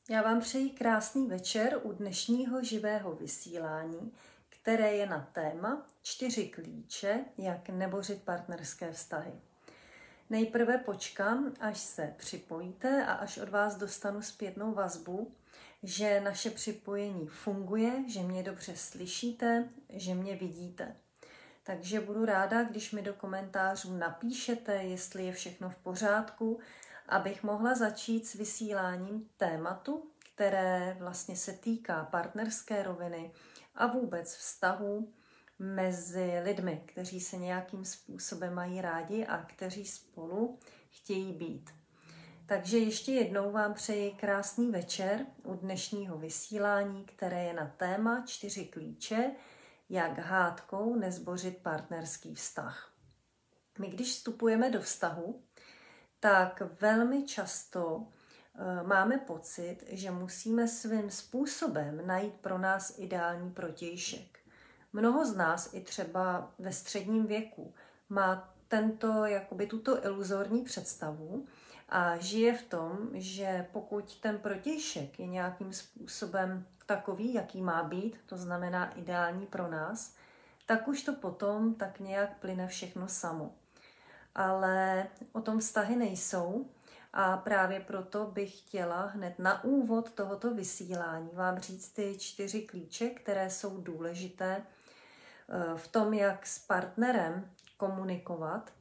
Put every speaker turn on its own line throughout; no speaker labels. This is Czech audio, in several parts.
Já vám přeji krásný večer u dnešního živého vysílání, které je na téma 4 klíče, jak nebořit partnerské vztahy. Nejprve počkám, až se připojíte a až od vás dostanu zpětnou vazbu, že naše připojení funguje, že mě dobře slyšíte, že mě vidíte. Takže budu ráda, když mi do komentářů napíšete, jestli je všechno v pořádku, abych mohla začít s vysíláním tématu, které vlastně se týká partnerské roviny a vůbec vztahů mezi lidmi, kteří se nějakým způsobem mají rádi a kteří spolu chtějí být. Takže ještě jednou vám přeji krásný večer u dnešního vysílání, které je na téma 4 klíče, jak hádkou nezbořit partnerský vztah. My, když vstupujeme do vztahu, tak velmi často máme pocit, že musíme svým způsobem najít pro nás ideální protějšek. Mnoho z nás i třeba ve středním věku má tuto iluzorní představu a žije v tom, že pokud ten protějšek je nějakým způsobem takový, jaký má být, to znamená ideální pro nás, tak už to potom tak nějak plyne všechno samo. Ale o tom vztahy nejsou a právě proto bych chtěla hned na úvod tohoto vysílání vám říct ty 4 klíče, které jsou důležité v tom, jak s partnerem komunikovat,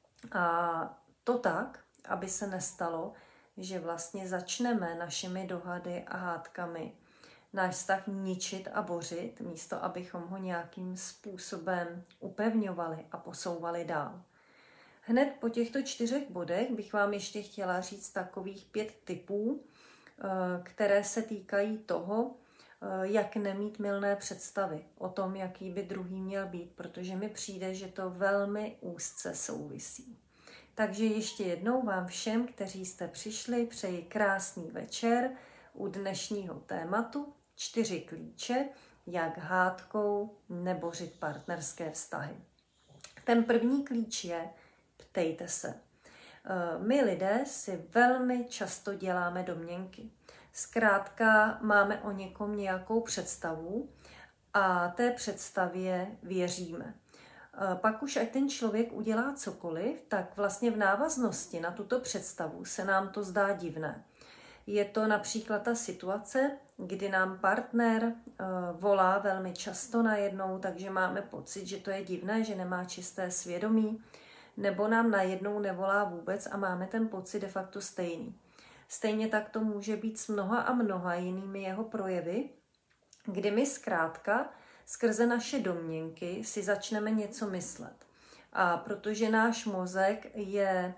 a to tak, aby se nestalo, že vlastně začneme našimi dohady a hádkami náš vztah ničit a bořit, místo abychom ho nějakým způsobem upevňovali a posouvali dál. Hned po těchto 4 bodech bych vám ještě chtěla říct takových 5 tipů, které se týkají toho, jak nemít mylné představy o tom, jaký by druhý měl být, protože mi přijde, že to velmi úzce souvisí. Takže ještě jednou vám všem, kteří jste přišli, přeji krásný večer u dnešního tématu 4 klíče, jak hádkou nebořit partnerské vztahy. Ten první klíč je: ptejte se. My lidé si velmi často děláme domněnky. Zkrátka máme o někom nějakou představu a té představě věříme. Pak už ať ten člověk udělá cokoliv, tak vlastně v návaznosti na tuto představu se nám to zdá divné. Je to například ta situace, kdy nám partner volá velmi často najednou, takže máme pocit, že to je divné, že nemá čisté svědomí, nebo nám najednou nevolá vůbec a máme ten pocit de facto stejný. Stejně tak to může být s mnoha a mnoha jinými jeho projevy, kdy my zkrátka skrze naše domněnky si začneme něco myslet. A protože náš mozek je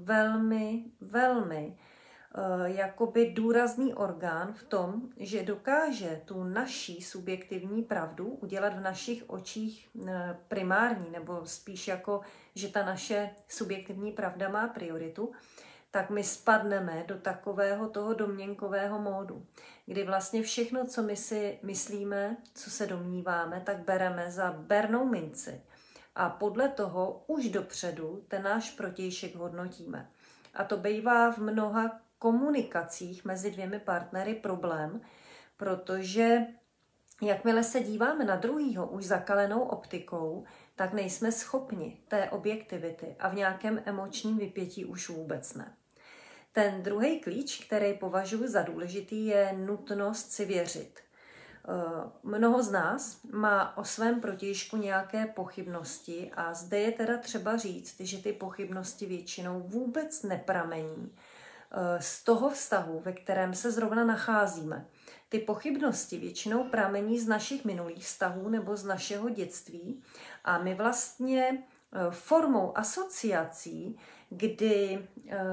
velmi jakoby důrazný orgán v tom, že dokáže tu naší subjektivní pravdu udělat v našich očích primární, nebo spíš jako, že ta naše subjektivní pravda má prioritu, tak my spadneme do takového toho domněnkového módu, kdy vlastně všechno, co my si myslíme, co se domníváme, tak bereme za bernou minci. A podle toho už dopředu ten náš protějšek hodnotíme. A to bývá v mnoha komunikacích mezi 2 partnery problém, protože jakmile se díváme na druhýho už zakalenou optikou, tak nejsme schopni té objektivity a v nějakém emočním vypětí už vůbec ne. Ten druhý klíč, který považuji za důležitý, je nutnost si věřit. Mnoho z nás má o svém protějšku nějaké pochybnosti a zde je teda třeba říct, že ty pochybnosti většinou vůbec nepramení z toho vztahu, ve kterém se zrovna nacházíme. Ty pochybnosti většinou pramení z našich minulých vztahů nebo z našeho dětství a my vlastně formou asociací, kdy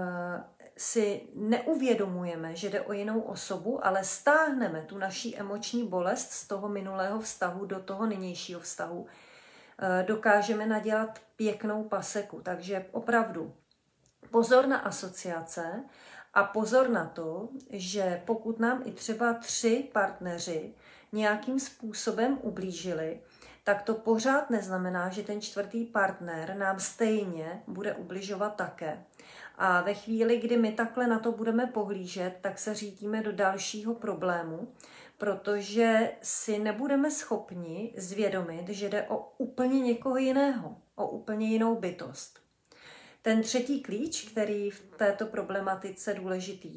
si neuvědomujeme, že jde o jinou osobu, ale stáhneme tu naší emoční bolest z toho minulého vztahu do toho nynějšího vztahu, dokážeme nadělat pěknou paseku. Takže opravdu pozor na asociace a pozor na to, že pokud nám i třeba 3 partneři nějakým způsobem ublížili, tak to pořád neznamená, že ten čtvrtý partner nám stejně bude ubližovat také. A ve chvíli, kdy my takhle na to budeme pohlížet, tak se řítíme do dalšího problému, protože si nebudeme schopni zvědomit, že jde o úplně někoho jiného, o úplně jinou bytost. Ten třetí klíč, který v této problematice důležitý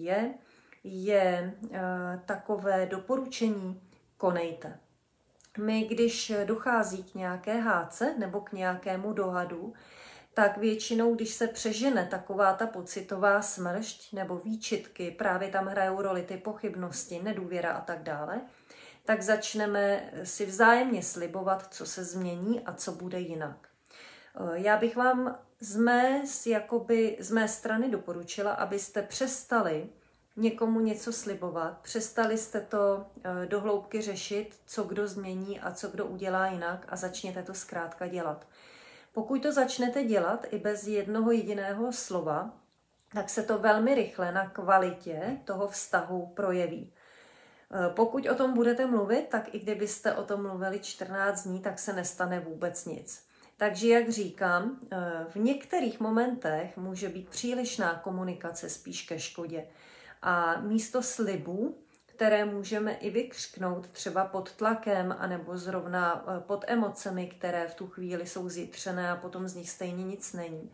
je takové doporučení: konejte. My, když dochází k nějaké hádce nebo k nějakému dohadu, tak většinou, když se přežene taková ta pocitová smršť nebo výčitky, právě tam hrajou roli ty pochybnosti, nedůvěra a tak dále, tak začneme si vzájemně slibovat, co se změní a co bude jinak. Já bych vám z mé strany doporučila, abyste přestali někomu něco slibovat, přestali jste to do hloubky řešit, co kdo změní a co kdo udělá jinak, a začněte to zkrátka dělat. Pokud to začnete dělat i bez jednoho jediného slova, tak se to velmi rychle na kvalitě toho vztahu projeví. Pokud o tom budete mluvit, tak i kdybyste o tom mluvili 14 dní, tak se nestane vůbec nic. Takže, jak říkám, v některých momentech může být přílišná komunikace spíš ke škodě. A místo slibů, které můžeme i vykřiknout třeba pod tlakem anebo zrovna pod emocemi, které v tu chvíli jsou zjitřené a potom z nich stejně nic není,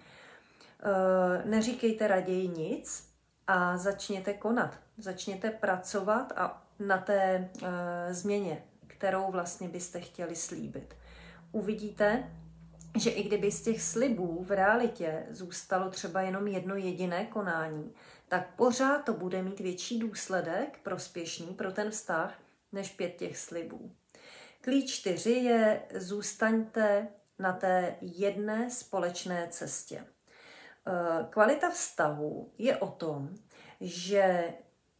neříkejte raději nic a začněte konat. Začněte pracovat a na té změně, kterou vlastně byste chtěli slíbit. Uvidíte, že i kdyby z těch slibů v realitě zůstalo třeba jenom jedno jediné konání, tak pořád to bude mít větší důsledek prospěšný pro ten vztah než 5 těch slibů. Klíč 4 je: zůstaňte na té jedné společné cestě. Kvalita vztahu je o tom, že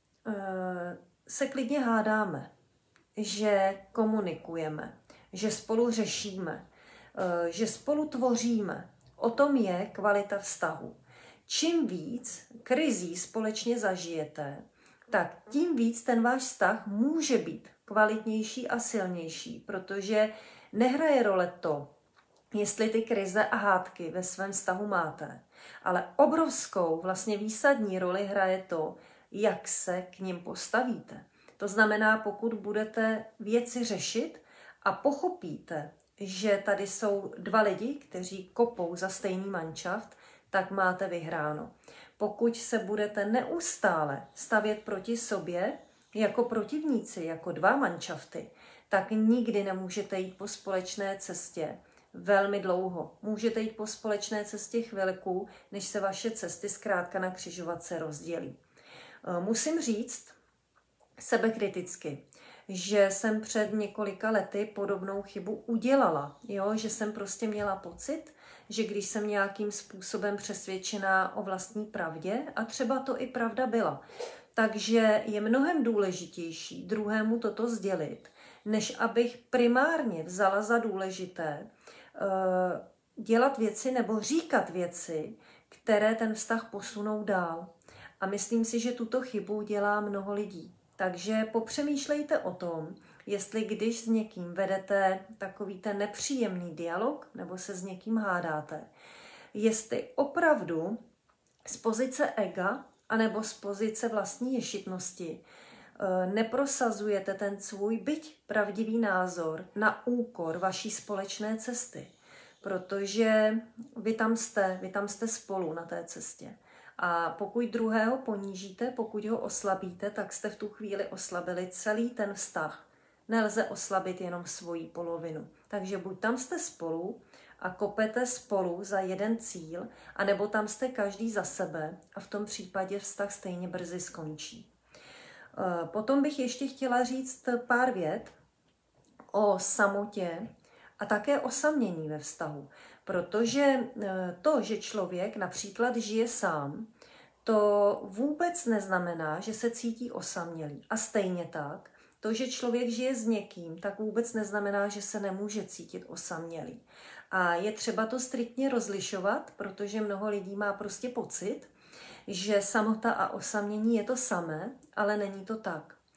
se klidně hádáme, že komunikujeme, že spolu řešíme, že spolu tvoříme. O tom je kvalita vztahu. Čím víc krizí společně zažijete, tak tím víc ten váš vztah může být kvalitnější a silnější, protože nehraje role to, jestli ty krize a hádky ve svém vztahu máte, ale obrovskou vlastně výsadní roli hraje to, jak se k nim postavíte. To znamená, pokud budete věci řešit a pochopíte, že tady jsou 2 lidi, kteří kopou za stejný manšaft, tak máte vyhráno. Pokud se budete neustále stavět proti sobě jako protivníci, jako 2 manšafty, tak nikdy nemůžete jít po společné cestě velmi dlouho. Můžete jít po společné cestě chvilku, než se vaše cesty zkrátka na křižovatce rozdělí. Musím říct sebekriticky, že jsem před několika lety podobnou chybu udělala. Že jsem prostě měla pocit, že když jsem nějakým způsobem přesvědčená o vlastní pravdě, a třeba to i pravda byla, takže je mnohem důležitější druhému toto sdělit, než abych primárně vzala za důležité dělat věci nebo říkat věci, které ten vztah posunou dál. A myslím si, že tuto chybu dělá mnoho lidí. Takže popřemýšlejte o tom, jestli když s někým vedete takový ten nepříjemný dialog nebo se s někým hádáte, jestli opravdu z pozice ega anebo z pozice vlastní ješitnosti neprosazujete ten svůj byť pravdivý názor na úkor vaší společné cesty. Protože vy tam jste spolu na té cestě. A pokud druhého ponížíte, pokud ho oslabíte, tak jste v tu chvíli oslabili celý ten vztah. Nelze oslabit jenom svoji polovinu. Takže buď tam jste spolu a kopete spolu za jeden cíl, anebo tam jste každý za sebe a v tom případě vztah stejně brzy skončí. Potom bych ještě chtěla říct pár vět o samotě a také osamění ve vztahu. Protože to, že člověk například žije sám, to vůbec neznamená, že se cítí osamělý. A stejně tak, to, že člověk žije s někým, tak vůbec neznamená, že se nemůže cítit osamělý. A je třeba to striktně rozlišovat, protože mnoho lidí má prostě pocit, že samota a osamění je to samé, ale není to tak.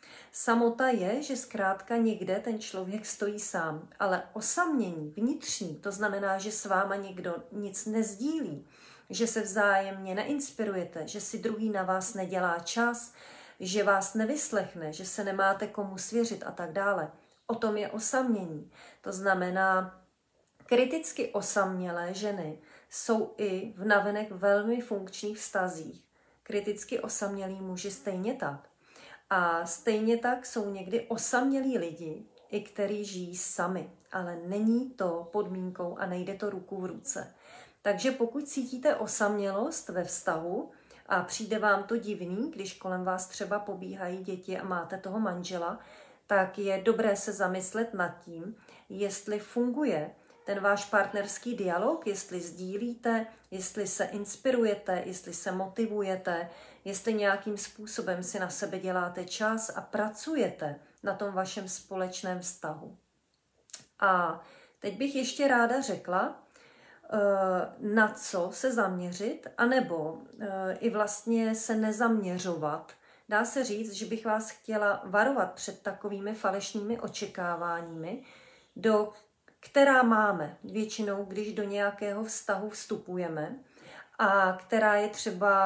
Samota je, že zkrátka někde ten člověk stojí sám, ale osamění vnitřní, to znamená, že s váma nikdo nic nezdílí, že se vzájemně neinspirujete, že si druhý na vás nedělá čas, že vás nevyslechne, že se nemáte komu svěřit a tak dále. O tom je osamění. To znamená, kriticky osamělé ženy jsou i v navenek velmi funkčních vztazích. Kriticky osamělí muži stejně tak. A stejně tak jsou někdy osamělí lidi, i kteří žijí sami, ale není to podmínkou a nejde to ruku v ruce. Takže pokud cítíte osamělost ve vztahu a přijde vám to divný, když kolem vás třeba pobíhají děti a máte toho manžela, tak je dobré se zamyslet nad tím, jestli funguje ten váš partnerský dialog, jestli sdílíte, jestli se inspirujete, jestli se motivujete, jestli nějakým způsobem si na sebe děláte čas a pracujete na tom vašem společném vztahu. A teď bych ještě ráda řekla, na co se zaměřit, anebo i vlastně se nezaměřovat. Dá se říct, že bych vás chtěla varovat před takovými falešnými očekáváními, která máme většinou, když do nějakého vztahu vstupujeme a která je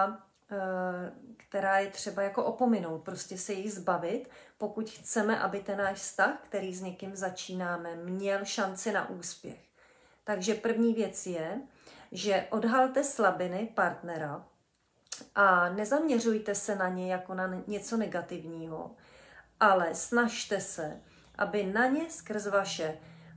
třeba jako opominout, prostě se jich zbavit, pokud chceme, aby ten náš vztah, který s někým začínáme, měl šanci na úspěch. Takže první věc je, že odhalte slabiny partnera a nezaměřujte se na ně jako na něco negativního, ale snažte se, aby na ně skrz vaše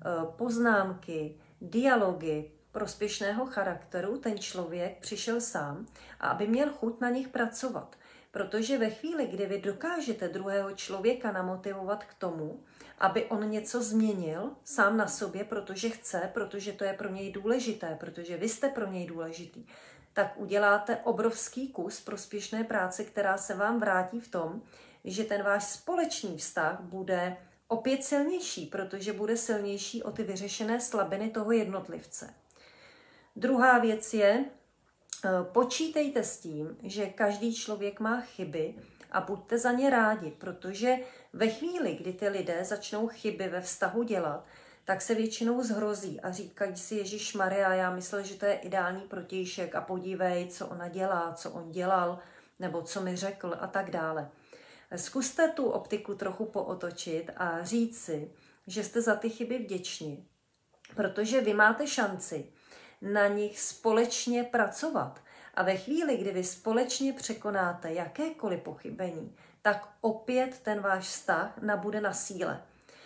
poznámky, dialogy prospěšného charakteru ten člověk přišel sám a aby měl chuť na nich pracovat. Protože ve chvíli, kdy vy dokážete druhého člověka namotivovat k tomu, aby on něco změnil sám na sobě, protože chce, protože to je pro něj důležité, protože vy jste pro něj důležitý, tak uděláte obrovský kus prospěšné práce, která se vám vrátí v tom, že ten váš společný vztah bude opět silnější, protože bude silnější o ty vyřešené slabiny toho jednotlivce. Druhá věc je, počítejte s tím, že každý člověk má chyby a buďte za ně rádi, protože ve chvíli, kdy ty lidé začnou chyby ve vztahu dělat, tak se většinou zhrozí a říkají si, Ježišmarja, já myslel, že to je ideální protějšek a podívej, co ona dělá, co on dělal, nebo co mi řekl a tak dále. Zkuste tu optiku trochu pootočit a říct si, že jste za ty chyby vděční, protože vy máte šanci na nich společně pracovat. A ve chvíli, kdy vy společně překonáte jakékoliv pochybení, tak opět ten váš vztah nabude na síle.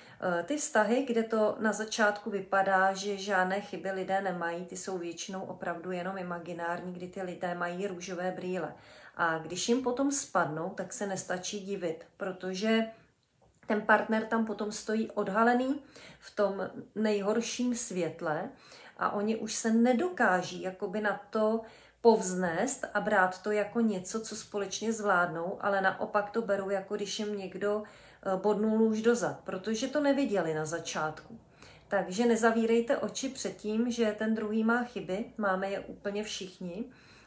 Ty vztahy, kde to na začátku vypadá, že žádné chyby lidé nemají, ty jsou většinou opravdu jenom imaginární, kdy ty lidé mají růžové brýle. A když jim potom spadnou, tak se nestačí divit, protože ten partner tam potom stojí odhalený v tom nejhorším světle a oni už se nedokáží jakoby na to povznést a brát to jako něco, co společně zvládnou, ale naopak to berou, jako když jim někdo bodnul nůž do zad, protože to neviděli na začátku. Takže nezavírejte oči před tím, že ten druhý má chyby, máme je úplně všichni.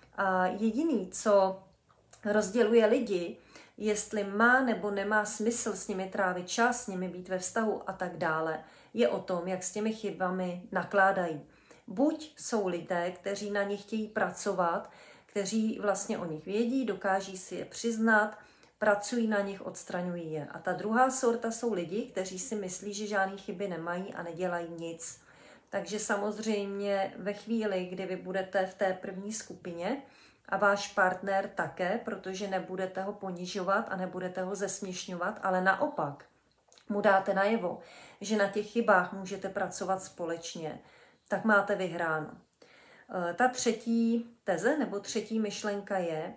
A jediný, co rozděluje lidi, jestli má nebo nemá smysl s nimi trávit čas, s nimi být ve vztahu a tak dále, je o tom, jak s těmi chybami nakládají. Buď jsou lidé, kteří na nich chtějí pracovat, kteří vlastně o nich vědí, dokáží si je přiznat, pracují na nich, odstraňují je. A ta druhá sorta jsou lidi, kteří si myslí, že žádné chyby nemají a nedělají nic. Takže samozřejmě ve chvíli, kdy vy budete v té první skupině a váš partner také, protože nebudete ho ponižovat a nebudete ho zesměšňovat, ale naopak mu dáte najevo, že na těch chybách můžete pracovat společně, tak máte vyhráno. Ta třetí teze nebo třetí myšlenka je,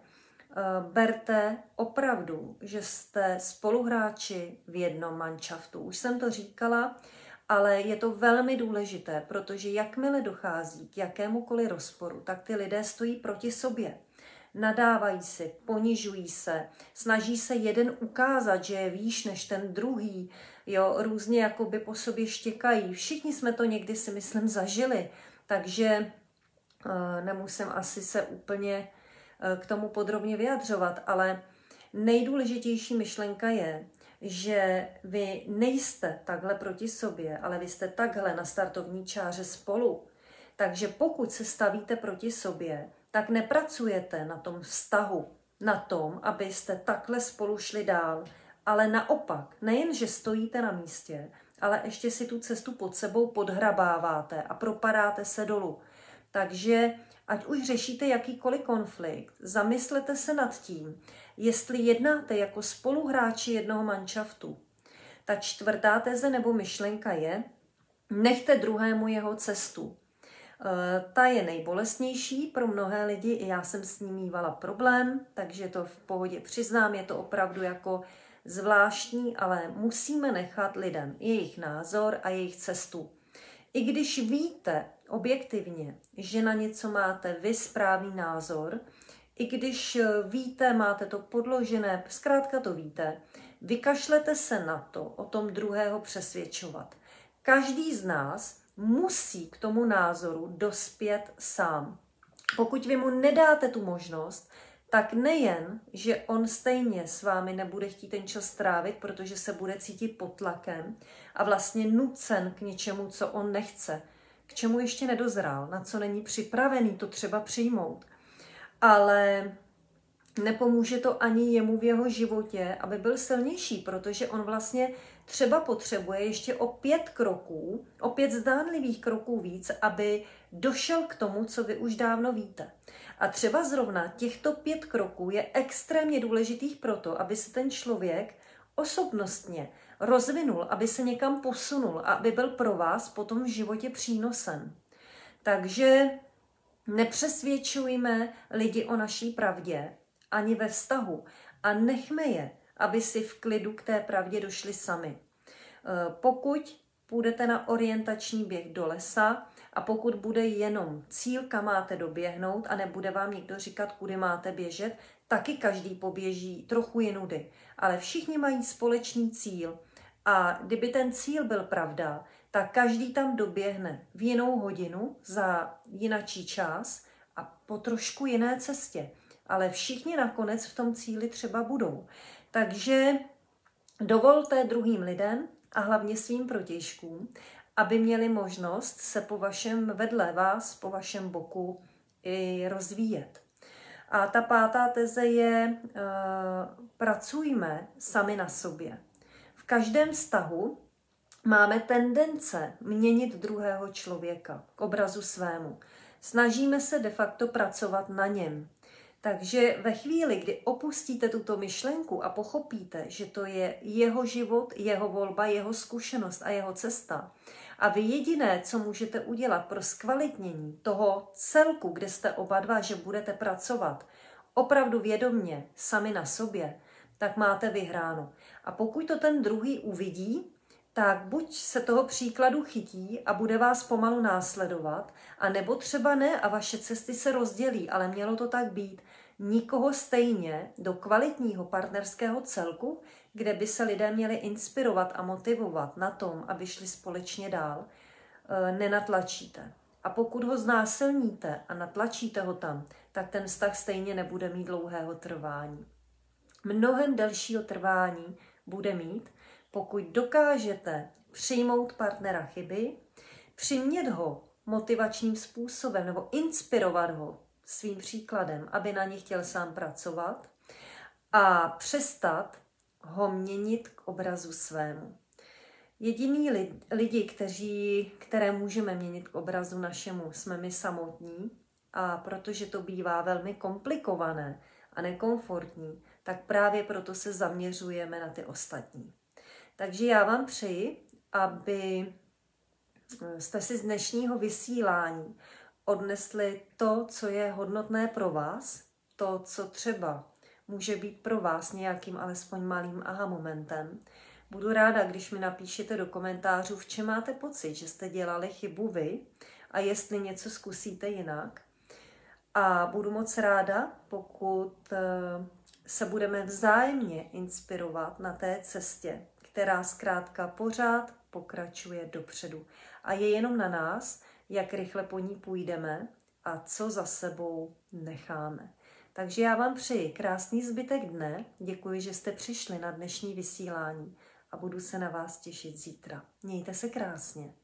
berte opravdu, že jste spoluhráči v jednom manšaftu. Už jsem to říkala, ale je to velmi důležité, protože jakmile dochází k jakémukoliv rozporu, tak ty lidé stojí proti sobě. Nadávají si, ponižují se, snaží se jeden ukázat, že je výš než ten druhý, jo, různě jakoby po sobě štěkají. Všichni jsme to někdy, si myslím, zažili, takže nemusím asi se úplně k tomu podrobně vyjadřovat, ale nejdůležitější myšlenka je, že vy nejste takhle proti sobě, ale vy jste takhle na startovní čáře spolu. Takže pokud se stavíte proti sobě, tak nepracujete na tom vztahu, na tom, abyste takhle spolu šli dál, ale naopak, nejen, že stojíte na místě, ale ještě si tu cestu pod sebou podhrabáváte a propadáte se dolů. Takže ať už řešíte jakýkoliv konflikt, zamyslete se nad tím, jestli jednáte jako spoluhráči jednoho manšaftu. Ta čtvrtá teze nebo myšlenka je, nechte druhému jeho cestu. Ta je nejbolestnější pro mnohé lidi, i já jsem s ní mívala problém, takže to v pohodě přiznám, je to opravdu jako zvláštní, ale musíme nechat lidem jejich názor a jejich cestu. I když víte objektivně, že na něco máte vy správný názor, i když víte, máte to podložené, zkrátka to víte, vykašlete se na to, o tom druhého přesvědčovat. Každý z nás musí k tomu názoru dospět sám. Pokud vy mu nedáte tu možnost, tak nejen, že on stejně s vámi nebude chtít ten čas strávit, protože se bude cítit pod tlakem a vlastně nucen k něčemu, co on nechce, k čemu ještě nedozrál, na co není připravený to třeba přijmout. Ale nepomůže to ani jemu v jeho životě, aby byl silnější, protože on vlastně třeba potřebuje ještě o 5 kroků, o 5 zdánlivých kroků víc, aby došel k tomu, co vy už dávno víte. A třeba zrovna těchto 5 kroků je extrémně důležitých proto, aby se ten člověk osobnostně rozvinul, aby se někam posunul a aby byl pro vás potom v životě přínosem. Takže nepřesvědčujme lidi o naší pravdě ani ve vztahu a nechme je, aby si v klidu k té pravdě došli sami. Pokud půjdete na orientační běh do lesa a pokud bude jenom cíl, kam máte doběhnout a nebude vám nikdo říkat, kudy máte běžet, taky každý poběží trochu jinudy. Ale všichni mají společný cíl a kdyby ten cíl byl pravda, tak každý tam doběhne v jinou hodinu za jinačí čas a po trošku jiné cestě. Ale všichni nakonec v tom cíli třeba budou. Takže dovolte druhým lidem a hlavně svým protějškům, aby měli možnost se po vašem vedle vás, po vašem boku i rozvíjet. A ta pátá teze je, pracujme sami na sobě. V každém vztahu máme tendence měnit druhého člověka k obrazu svému. Snažíme se de facto pracovat na něm. Takže ve chvíli, kdy opustíte tuto myšlenku a pochopíte, že to je jeho život, jeho volba, jeho zkušenost a jeho cesta, a vy jediné, co můžete udělat pro zkvalitnění toho celku, kde jste oba dva, že budete pracovat opravdu vědomně sami na sobě, tak máte vyhráno. A pokud to ten druhý uvidí, tak buď se toho příkladu chytí a bude vás pomalu následovat, a nebo třeba ne a vaše cesty se rozdělí, ale mělo to tak být. Nikoho stejně do kvalitního partnerského celku, kde by se lidé měli inspirovat a motivovat na tom, aby šli společně dál, nenatlačíte. A pokud ho znásilníte a natlačíte ho tam, tak ten vztah stejně nebude mít dlouhého trvání. Mnohem delšího trvání bude mít, pokud dokážete přijmout partnera chyby, přimět ho motivačním způsobem nebo inspirovat ho svým příkladem, aby na ně chtěl sám pracovat a přestat ho měnit k obrazu svému. Jediný lidi, které můžeme měnit k obrazu našemu, jsme my samotní, a protože to bývá velmi komplikované a nekomfortní, tak právě proto se zaměřujeme na ty ostatní. Takže já vám přeji, aby jste si z dnešního vysílání odnesli to, co je hodnotné pro vás, to, co třeba může být pro vás nějakým alespoň malým aha momentem. Budu ráda, když mi napíšete do komentářů, v čem máte pocit, že jste dělali chybu vy a jestli něco zkusíte jinak. A budu moc ráda, pokud se budeme vzájemně inspirovat na té cestě, která zkrátka pořád pokračuje dopředu. A je jenom na nás, jak rychle po ní půjdeme a co za sebou necháme. Takže já vám přeji krásný zbytek dne, děkuji, že jste přišli na dnešní vysílání a budu se na vás těšit zítra. Mějte se krásně.